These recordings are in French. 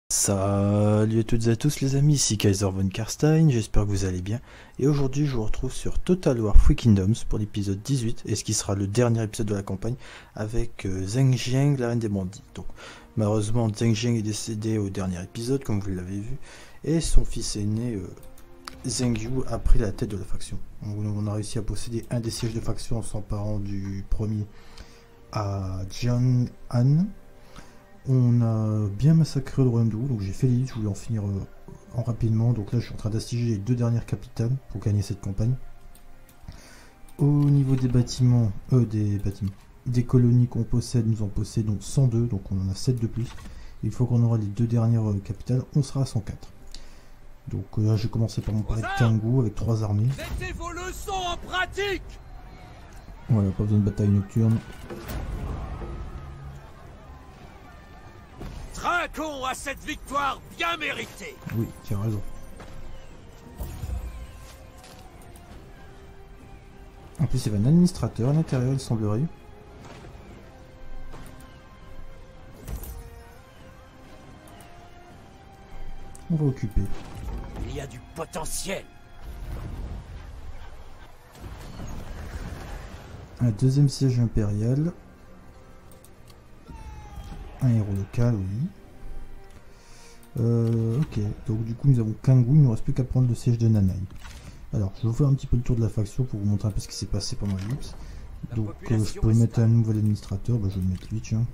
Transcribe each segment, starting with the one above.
Salut à toutes et à tous les amis, ici Kaiser von Karstein, j'espère que vous allez bien. Et aujourd'hui je vous retrouve sur Total War Three Kingdoms pour l'épisode 18, et ce qui sera le dernier épisode de la campagne, avec Zheng Jiang, la reine des bandits. Donc malheureusement Zheng Jiang est décédé au dernier épisode, comme vous l'avez vu, et son fils aîné Zheng Yu a pris la tête de la faction. On a réussi à posséder un des sièges de faction en s'emparant du premier à Jian'an. On a bien massacré le royaume de Wu, donc j'ai fait l'élite, je voulais en finir en rapidement. Donc là je suis en train d'assiéger les deux dernières capitales pour gagner cette campagne. Au niveau des bâtiments, des colonies qu'on possède, nous en possédons 102, donc on en a 7 de plus. Une fois qu'on aura les deux dernières capitales, on sera à 104. Donc là j'ai commencé par mon palais de Kangoo avec 3 armées. Mettez vos leçons en pratique. Voilà, pas besoin de bataille nocturne. Trinquons à cette victoire bien méritée. Oui, tu as raison. En plus, il y avait un administrateur à l'intérieur, il semblerait. On va occuper. Il y a du potentiel. Un deuxième siège impérial. Un héros local, oui. Ok, donc du coup nous avons Kangoo, il ne nous reste plus qu'à prendre le siège de Nanai. Alors, je vais vous faire un petit peu le tour de la faction pour vous montrer un peu ce qui s'est passé pendant l'ellipse. Donc je peux mettre un nouvel administrateur, bah, je vais le mettre lui, tiens.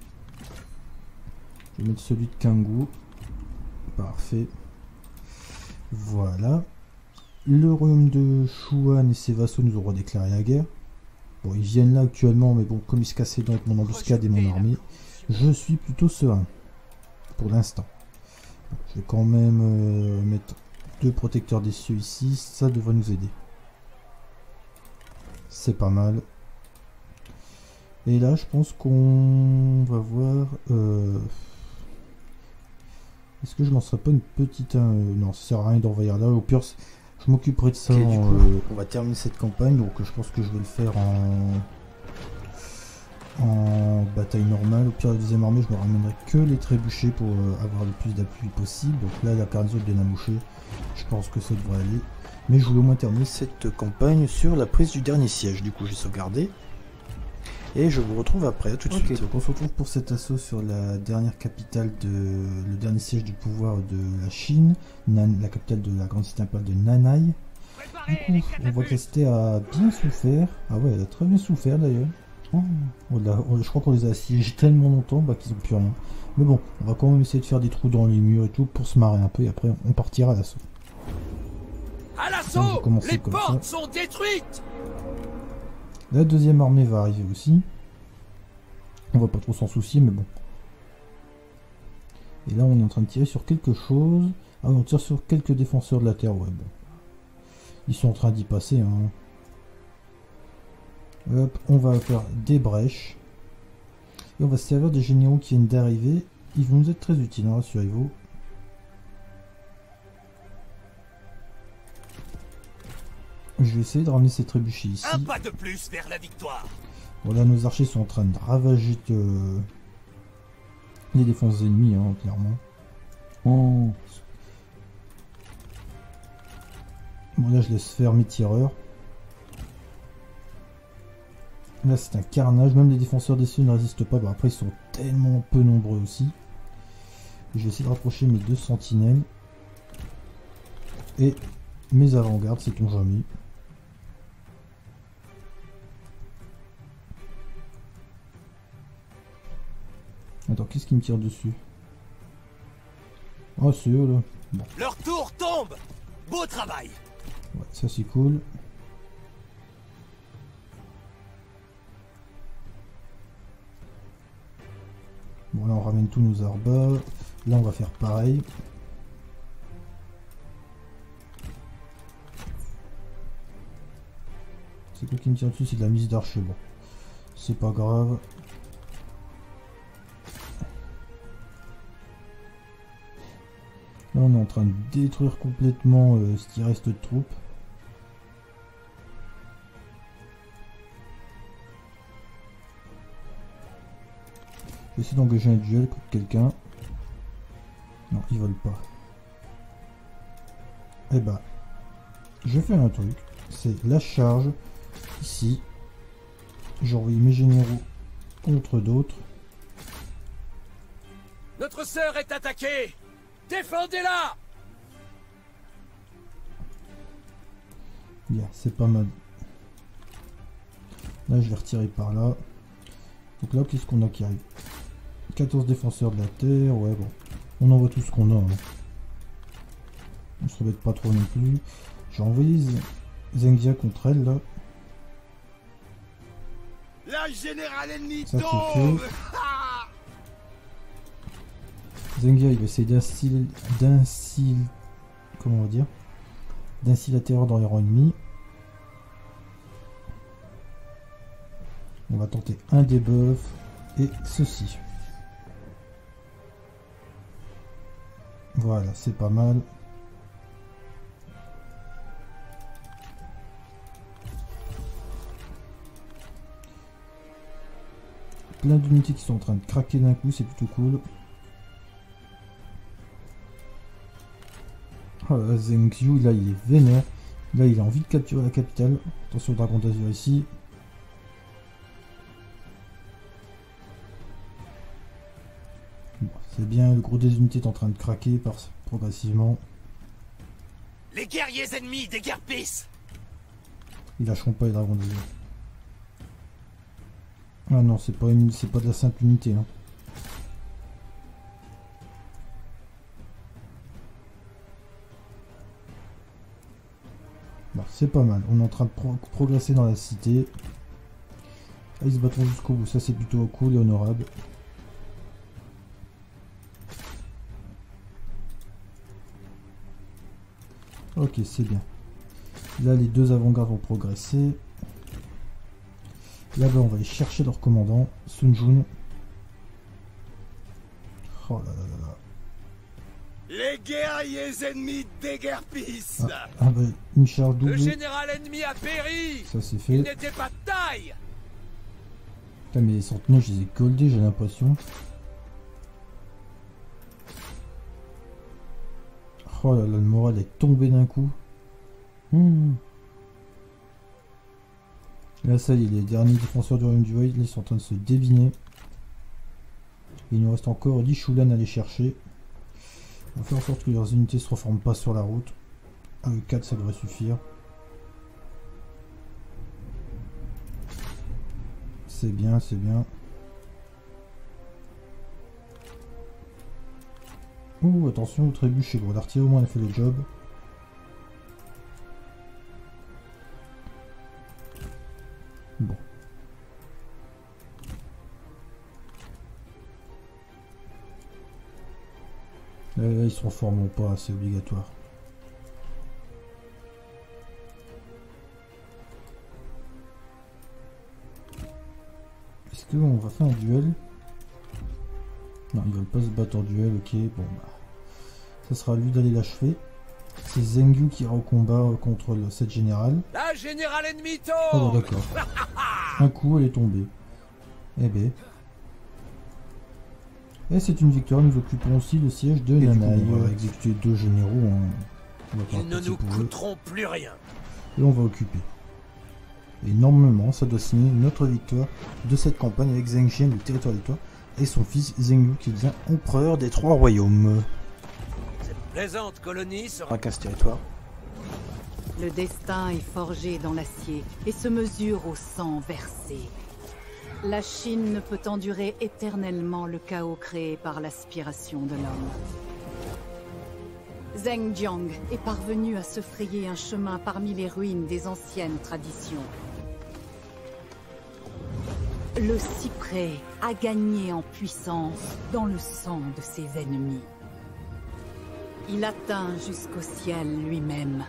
Je vais mettre celui de Kangoo. Parfait. Voilà. Le royaume de Shuan et ses vassaux nous ont redéclaré la guerre. Bon, ils viennent là actuellement, mais bon, comme ils se cassaient donc mon embuscade et mon armée, je suis plutôt serein. Pour l'instant. Je vais quand même mettre 2 protecteurs des cieux ici, ça devrait nous aider. C'est pas mal. Et là, je pense qu'on va voir... Est-ce que je m'en serais pas une petite... non, ça sert à rien d'envahir là. Au pire, je m'occuperai de ça. Okay, du coup, on va terminer cette campagne, donc je pense que je vais le faire en bataille normale. Au pire, la deuxième armée, je ne ramènerai que les trébuchés pour avoir le plus d'appui possible. Donc là, la carnzo est bien amouchée. Je pense que ça devrait aller. Mais je voulais au moins terminer cette campagne sur la prise du dernier siège. Du coup, j'ai sauvegardé. Et je vous retrouve après, à tout de suite. Donc on se retrouve pour cet assaut sur la dernière capitale le dernier siège du pouvoir de la Chine, la capitale de la grande cité impériale de Nanai. Du coup, on voit que la cité a bien souffert. Ah ouais, elle a très bien souffert d'ailleurs. Oh, je crois qu'on les a assiégés tellement longtemps qu'ils n'ont plus rien. Mais bon, on va quand même essayer de faire des trous dans les murs et tout pour se marrer un peu et après on partira à l'assaut. À l'assaut, les portes sont détruites. La deuxième armée va arriver aussi. On va pas trop s'en soucier, mais bon. Et là, on est en train de tirer sur quelque chose. Ah, on tire sur quelques défenseurs de la Terre, ouais, bon. Ils sont en train d'y passer, hein. Hop, on va faire des brèches. Et on va se servir des généraux qui viennent d'arriver. Ils vont nous être très utiles, hein, rassurez-vous. Je vais essayer de ramener ces trébuchés ici. Un pas de plus vers la victoire. Voilà, nos archers sont en train de ravager les défenses ennemies, hein, clairement. Oh. Bon, là, je laisse faire mes tireurs. Là, c'est un carnage. Même les défenseurs des cieux ne résistent pas. Bon, après, ils sont tellement peu nombreux aussi. Je vais essayer de rapprocher mes 2 sentinelles. Et mes avant-gardes, sait-on jamais. Attends, qu'est-ce qui me tire dessus? Oh, c'est eux, là. Bon. Leur tour tombe. Beau travail. Ouais, ça, c'est cool. Bon, là, on ramène tous nos arbas. Là, on va faire pareil. C'est quoi qui me tire dessus? C'est de la mise d'archer. Bon, c'est pas grave. Là, on est en train de détruire complètement ce qui reste de troupes. Je vais essayer d'engager un duel contre quelqu'un. Non, ils veulent pas. Eh ben, je fais un truc. C'est la charge. Ici. J'envoie mes généraux contre d'autres. Notre sœur est attaquée. Défendez-la. Bien, c'est pas mal. Là, je vais retirer par là. Donc là, qu'est-ce qu'on a qui arrive? 14 défenseurs de la terre. Ouais, bon. On envoie tout ce qu'on a. Hein. On se rebête pas trop non plus. J'ai envoyé Zengzia contre elle, là. La générale ennemie Ça, tombe. Zengzia, il va essayer comment on va dire, d'instiller la terreur dans les rangs ennemis. On va tenter un debuff et ceci. Voilà, c'est pas mal. Plein d'unités qui sont en train de craquer d'un coup, c'est plutôt cool. Oh là, Zheng Xiu, là il est vénère. Là il a envie de capturer la capitale. Attention au dragon d'azur ici. Bon, c'est bien, le gros des unités est en train de craquer progressivement. Les guerriers ennemis déguerpissent. Ils lâcheront pas les dragons d'azur. Ah non, c'est pas de la simple unité. Hein. Bon, c'est pas mal. On est en train de progresser dans la cité. Ah, ils se battront jusqu'au bout. Ça, c'est plutôt cool et honorable. Ok, c'est bien. Là, les deux avant-gardes vont progresser. Là-bas, on va aller chercher leur commandant, Sun Jun. Oh là là là là. Les guerriers ennemis déguerpissent. Bah, une charge double. Le général ennemi a péri. Ça, c'est fait. Il n'était pas de taille. Putain, mais les centenaires, je les ai goldés, j'ai l'impression. Oh là là, le moral est tombé d'un coup. Là, ça y est, les derniers défenseurs du royaume du Void, ils sont en train de se débiner. Il nous reste encore 10 Shulan à aller chercher. On va faire en sorte que leurs unités ne se reforment pas sur la route. Avec 4, ça devrait suffire. C'est bien, c'est bien. Ouh, attention au trébuchet. Bon, l'artillerie au moins elle a fait le job. Bon. Ils se reforment pas, c'est obligatoire. Est-ce qu'on va faire un duel? Non, ils veulent pas se battre en duel, ok. Bon, bah, ça sera à lui d'aller l'achever. C'est Zheng Yu qui ira au combat contre cette générale. La générale ennemie Oh, tombe. bon, d'accord. Un coup, elle est tombée. Eh ben. Et c'est une victoire, nous occupons aussi le siège de Nanai. On va exécuter 2 généraux. Ils ne nous coûteront plus rien. Et on va occuper. Et normalement, ça doit signer notre victoire de cette campagne avec Zheng Xian, le territoire des toits, et son fils Zheng Yu qui devient empereur des 3 royaumes. Cette plaisante colonie sera 15 territoires. Le destin est forgé dans l'acier et se mesure au sang versé. La Chine ne peut endurer éternellement le chaos créé par l'aspiration de l'homme. Zheng Jiang est parvenu à se frayer un chemin parmi les ruines des anciennes traditions. Le cyprès a gagné en puissance dans le sang de ses ennemis. Il atteint jusqu'au ciel lui-même.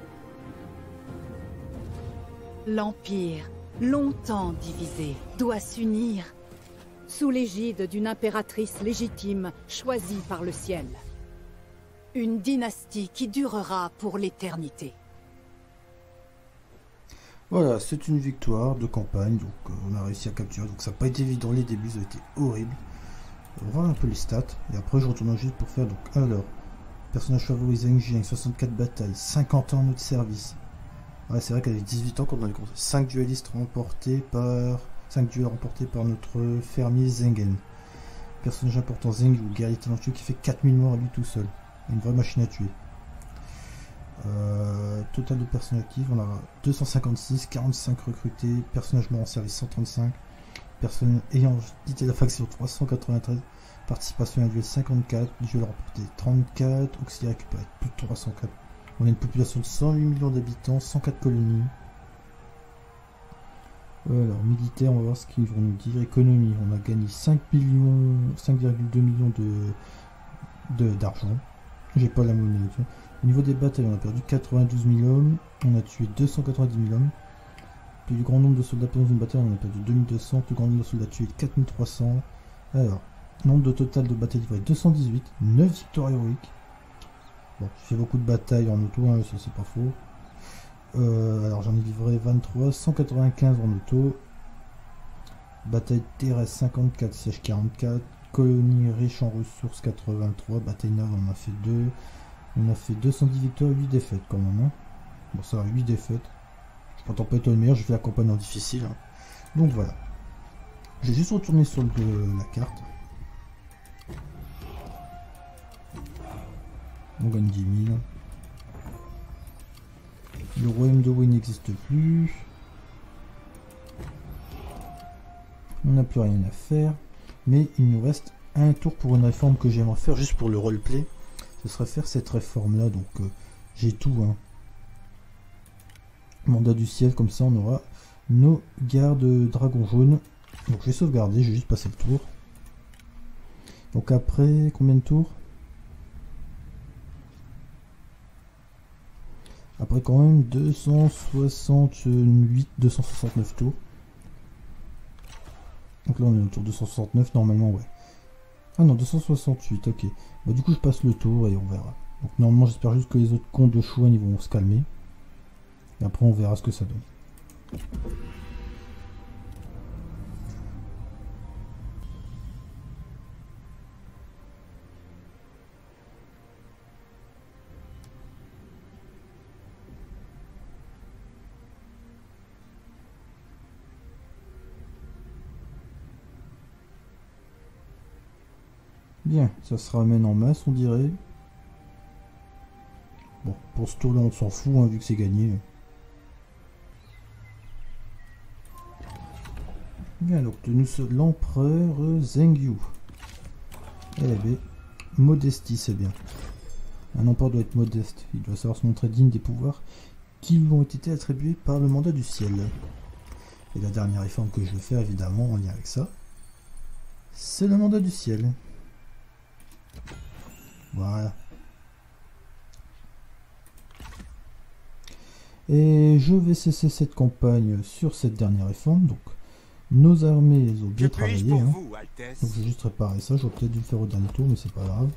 L'Empire, longtemps divisé, doit s'unir sous l'égide d'une impératrice légitime choisie par le ciel. Une dynastie qui durera pour l'éternité. Voilà, c'est une victoire de campagne, donc on a réussi à capturer, donc ça n'a pas été évident, les débuts ont été horribles. voir un peu les stats. Et après je retourne juste pour faire donc alors. Personnage favori Zheng Jiang, 64 batailles, 50 ans en notre service. Ouais, c'est vrai qu'elle avait 18 ans quand on a compté. 5 duellistes remportés par. 5 duels remportés par notre fermier Zengen. Personnage important Zheng Yu, guerrier talentueux qui fait 4000 morts à lui tout seul. Une vraie machine à tuer. Total de personnes actives, on a 256, 45 recrutés, personnages morts en service 135, personnes ayant quitté la faction 393, participation à un duel 54, duel remporté 34, auxiliaire récupéré plus de 304. On a une population de 108 millions d'habitants, 104 colonies. Alors, militaire, on va voir ce qu'ils vont nous dire. Économie, on a gagné 5,2 millions d'argent. J'ai pas la monnaie. Au niveau des batailles, on a perdu 92 000 hommes. On a tué 290 000 hommes. Plus grand nombre de soldats dans une bataille, on a perdu 2200. Plus grand nombre de soldats tués, 4300. Alors, nombre de total de batailles livrées, 218. 9 victoires héroïques. Bon, j'ai fait beaucoup de batailles en auto, hein, ça c'est pas faux. Alors j'en ai livré 23, 195 en auto. Bataille terrestre 54, siège 44. Colonie riche en ressources 83. Bataille navale on a fait 2. On a fait 210 victoires, 8 défaites quand même. Hein. Bon ça va, 8 défaites. Je prétends pas être le meilleur, je fais la campagne en difficile. Hein. Donc voilà. J'ai juste retourné sur la carte. On gagne 10 000. Le royaume de Wei n'existe plus. On n'a plus rien à faire. Mais il nous reste un tour pour une réforme que j'aimerais faire juste pour le roleplay. Ce serait faire cette réforme là. Donc j'ai tout. Hein. Mandat du ciel, comme ça on aura nos gardes dragons jaunes. Donc je vais sauvegarder, je vais juste passer le tour. Donc après, combien de tours? Après quand même 268, 269 tours. Donc là on est au tour 269 normalement, ouais. Ah non, 268, ok. Bah du coup je passe le tour et on verra. Donc normalement j'espère juste que les autres comptes de Chouan ils vont se calmer. Et après on verra ce que ça donne. Bien, ça se ramène en masse, on dirait. Bon, pour ce tour-là, on s'en fout, hein, vu que c'est gagné. Bien, donc, nous sommes l'empereur Zheng Yu. LB. Modestie, c'est bien. Un empereur doit être modeste. Il doit savoir se montrer digne des pouvoirs qui lui ont été attribués par le mandat du ciel. Et la dernière réforme que je vais faire, évidemment, en lien avec ça, c'est le mandat du ciel. Voilà. Et je vais cesser cette campagne sur cette dernière réforme. Donc, nos armées ont bien travaillé. Hein. Donc, je vais juste réparer ça. J'aurais peut-être dû le faire au dernier tour, mais c'est pas grave.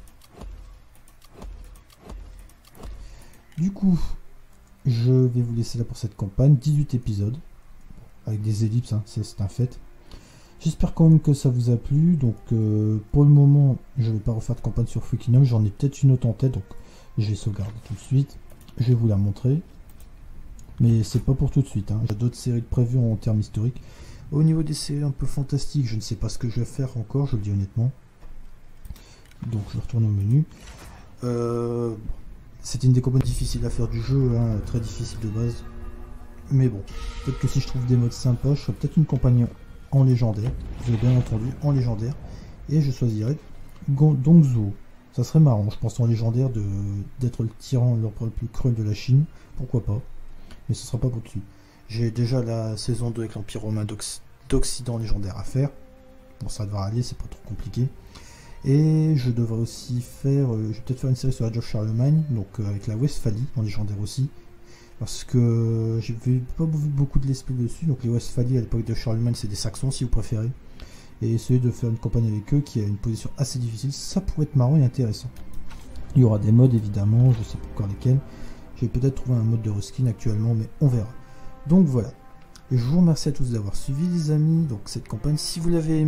Du coup, je vais vous laisser là pour cette campagne. 18 épisodes. Avec des ellipses, hein, c'est un fait. J'espère quand même que ça vous a plu. Donc pour le moment, je ne vais pas refaire de campagne sur Freaking Home. J'en ai peut-être une autre en tête. Donc je vais sauvegarder tout de suite. Je vais vous la montrer. Mais c'est pas pour tout de suite. Hein. J'ai d'autres séries de prévues en termes historiques. Au niveau des séries un peu fantastiques, je ne sais pas ce que je vais faire encore. Je le dis honnêtement. Donc je retourne au menu. C'était une des campagnes difficiles à faire du jeu. Hein, très difficile de base. Mais bon. Peut-être que si je trouve des modes sympas, je ferai peut-être une campagne en légendaire, vous avez bien entendu, en légendaire, et je choisirais Dongzhuo. Ça serait marrant, je pense, en légendaire d'être le tyran le plus cruel de la Chine, pourquoi pas, mais ce sera pas pour dessus. J'ai déjà la saison 2 avec l'Empire romain d'Occident légendaire à faire, bon ça devrait aller, c'est pas trop compliqué, et je devrais aussi faire, je vais peut-être faire une série sur Age of Charlemagne, donc avec la Westphalie, en légendaire aussi, parce que j'ai pas vu beaucoup de l'esprit dessus. Donc les Westphalie à l'époque de Charlemagne, c'est des Saxons si vous préférez. Et essayer de faire une campagne avec eux qui a une position assez difficile, ça pourrait être marrant et intéressant. Il y aura des modes évidemment, je sais pas encore lesquels. J'ai peut-être trouvé un mode de reskin actuellement, mais on verra. Donc voilà. Et je vous remercie à tous d'avoir suivi les amis. Donc cette campagne, si vous l'avez aimé,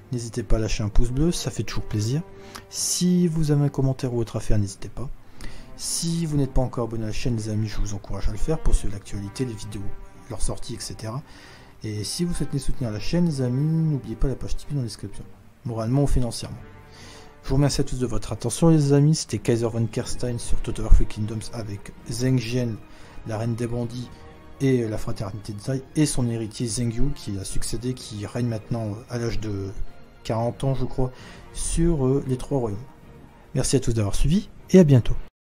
N'hésitez pas à lâcher un pouce bleu, ça fait toujours plaisir. Si vous avez un commentaire ou autre à faire, n'hésitez pas. Si vous n'êtes pas encore abonné à la chaîne, les amis, je vous encourage à le faire pour suivre l'actualité, les vidéos, leurs sorties, etc. Et si vous souhaitez soutenir la chaîne, les amis, n'oubliez pas la page Tipeee dans la description, moralement ou financièrement. Je vous remercie à tous de votre attention, les amis. C'était Kaiser von Karstein sur Total War Three Kingdoms avec Zheng Jian, la reine des bandits et la fraternité de Zai, et son héritier Zheng Yu qui a succédé, qui règne maintenant à l'âge de 40 ans, je crois, sur les 3 royaumes. Merci à tous d'avoir suivi et à bientôt.